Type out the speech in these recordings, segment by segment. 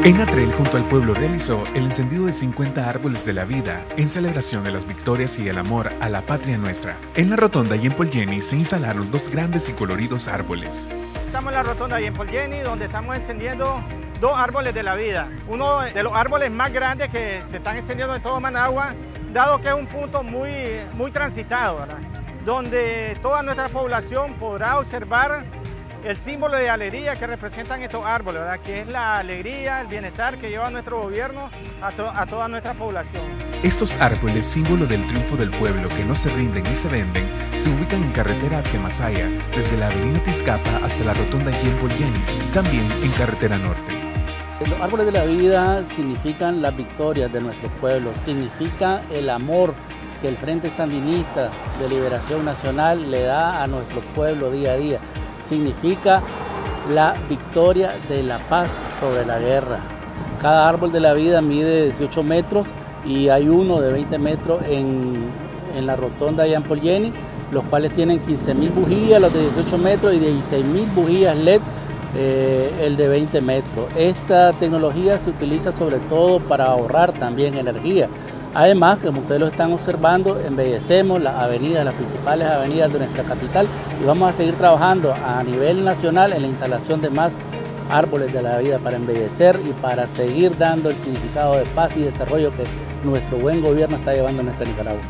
En Atrel, junto al pueblo, realizó el encendido de 50 árboles de la vida en celebración de las victorias y el amor a la patria nuestra. En la rotonda y en Pollenny se instalaron dos grandes y coloridos árboles. Estamos en la rotonda y en Pollenny, donde estamos encendiendo dos árboles de la vida. Uno de los árboles más grandes que se están encendiendo en todo Managua, dado que es un punto muy transitado, ¿verdad? Donde toda nuestra población podrá observar el símbolo de alegría que representan estos árboles, ¿verdad? Que es la alegría, el bienestar que lleva nuestro gobierno a toda nuestra población. Estos árboles, símbolo del triunfo del pueblo que no se rinden ni se venden, se ubican en carretera hacia Masaya, desde la avenida Tizcapa hasta la rotonda y en Pollenny, también en carretera norte. Los árboles de la vida significan las victorias de nuestro pueblo, significa el amor que el Frente Sandinista de Liberación Nacional le da a nuestro pueblo día a día. Significa la victoria de la paz sobre la guerra. Cada árbol de la vida mide 18 metros y hay uno de 20 metros en la rotonda de en Pollenny, los cuales tienen 15.000 bujías, los de 18 metros, y 16.000 bujías LED, el de 20 metros. Esta tecnología se utiliza sobre todo para ahorrar también energía. Además, como ustedes lo están observando, embellecemos las avenidas, las principales avenidas de nuestra capital, y vamos a seguir trabajando a nivel nacional en la instalación de más árboles de la vida para embellecer y para seguir dando el significado de paz y desarrollo que nuestro buen gobierno está llevando a nuestra Nicaragua.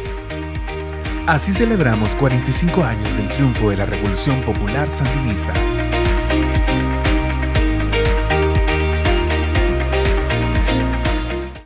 Así celebramos 45 años del triunfo de la Revolución Popular Sandinista.